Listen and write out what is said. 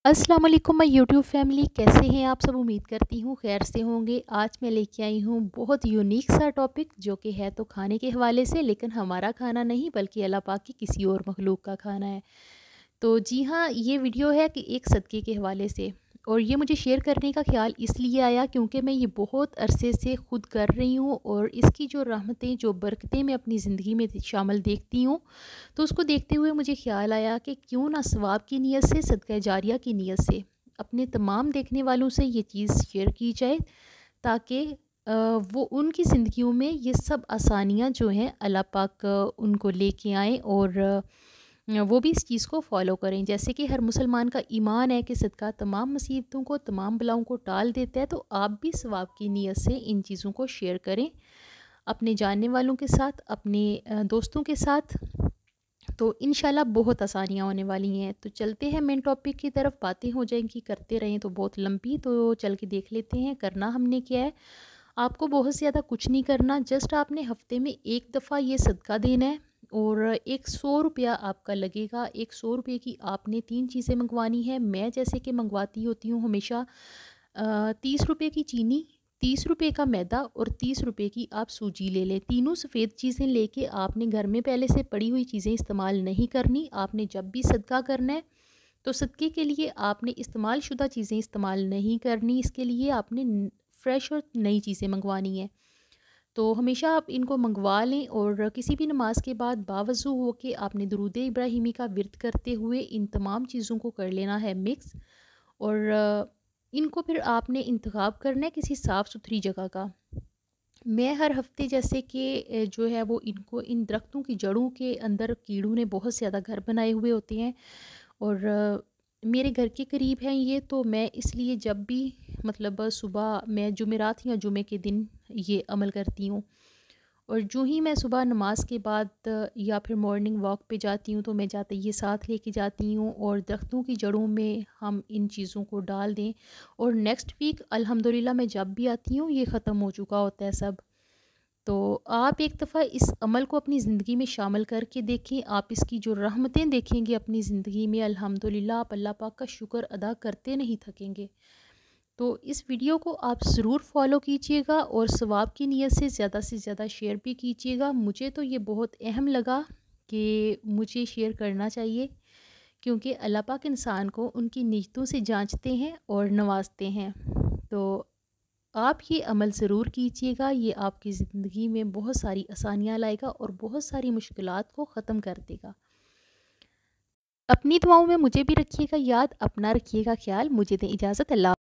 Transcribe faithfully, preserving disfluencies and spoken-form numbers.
अस्सलाम वालेकुम my YouTube family, कैसे हैं आप सब। उम्मीद करती हूँ खैर से होंगे। आज मैं लेके आई हूँ बहुत यूनिक सा टॉपिक, जो कि है तो खाने के हवाले से, लेकिन हमारा खाना नहीं बल्कि अल्लाह पाक की किसी और मखलूक का खाना है। तो जी हाँ, ये वीडियो है कि एक सदक़े के हवाले से, और ये मुझे शेयर करने का ख़्याल इसलिए आया क्योंकि मैं ये बहुत अरसे से ख़ुद कर रही हूँ, और इसकी जो रहमतें, जो बरकतें मैं अपनी ज़िंदगी में शामिल देखती हूँ, तो उसको देखते हुए मुझे ख़्याल आया कि क्यों ना सवाब की नीयत से, सदका जारिया की नीयत से अपने तमाम देखने वालों से ये चीज़ शेयर की जाए, ताकि वो उनकी ज़िंदगियों में ये सब आसानियाँ जो हैं अल्लाह पाक उनको लेके आएँ, और वो भी इस चीज़ को फॉलो करें। जैसे कि हर मुसलमान का ईमान है कि सदका तमाम मुसीबतों को, तमाम बलाओं को टाल देता है, तो आप भी सवाब की नीयत से इन चीज़ों को शेयर करें अपने जानने वालों के साथ, अपने दोस्तों के साथ। तो इंशाल्लाह बहुत आसानियाँ होने वाली हैं। तो चलते हैं मेन टॉपिक की तरफ। बातें हो जाएंगी, करते रहें तो बहुत लंबी, तो चल के देख लेते हैं करना हमने क्या है। आपको बहुत ज़्यादा कुछ नहीं करना, जस्ट आपने हफ्ते में एक दफ़ा ये सदका देना है, और एक सौ रुपया आपका लगेगा। एक सौ रुपये की आपने तीन चीज़ें मंगवानी है। मैं जैसे कि मंगवाती होती हूँ हमेशा तीस रुपये की चीनी, तीस रुपये का मैदा, और तीस रुपये की आप सूजी ले लें। तीनों सफ़ेद चीज़ें लेके आपने घर में पहले से पड़ी हुई चीज़ें इस्तेमाल नहीं करनी। आपने जब भी सदका करना है तो सदक़े के लिए आपने इस्तेमाल शुदा चीज़ें इस्तेमाल नहीं करनी। इसके लिए आपने फ़्रेश और नई चीज़ें मंगवानी है। तो हमेशा आप इनको मंगवा लें, और किसी भी नमाज के बाद बावज़ू हो के आपने दुरूद इब्राहिमी का विर्द करते हुए इन तमाम चीज़ों को कर लेना है मिक्स, और इनको फिर आपने इंतखाब करना है किसी साफ़ सुथरी जगह का। मैं हर हफ्ते जैसे कि जो है वो इनको, इन दरख्तों की जड़ों के अंदर कीड़ों ने बहुत ज़्यादा घर बनाए हुए होते हैं, और मेरे घर के करीब हैं ये, तो मैं इसलिए जब भी मतलब सुबह मैं जुमेरात या जुमे के दिन ये अमल करती हूँ, और जो ही मैं सुबह नमाज के बाद या फिर मॉर्निंग वॉक पे जाती हूँ, तो मैं जाते ये साथ लेके जाती हूँ, और दरख्तों की जड़ों में हम इन चीज़ों को डाल दें, और नेक्स्ट वीक अल्हम्दुलिल्लाह मैं जब भी आती हूँ ये ख़त्म हो चुका होता है सब। तो आप एक दफ़ा इस अमल को अपनी ज़िंदगी में शामिल करके देखें। आप इसकी जो रहमतें देखेंगे अपनी ज़िंदगी में, अल्हम्दुलिल्लाह आप अल्लाह पाक का शुक्र अदा करते नहीं थकेंगे। तो इस वीडियो को आप ज़रूर फॉलो कीजिएगा, और सवाब की नीयत से ज़्यादा से ज़्यादा शेयर भी कीजिएगा। मुझे तो ये बहुत अहम लगा कि मुझे शेयर करना चाहिए, क्योंकि अल्लाह पाक इंसान को उनकी नीयतों से जांचते हैं और नवाजते हैं। तो आप ये अमल ज़रूर कीजिएगा, ये आपकी ज़िंदगी में बहुत सारी आसानियाँ लाएगा और बहुत सारी मुश्किलात को ख़त्म कर देगा। अपनी दुआओं में मुझे भी रखिएगा याद, अपना रखिएगा ख्याल। मुझे दें इजाज़त। अल्लाह।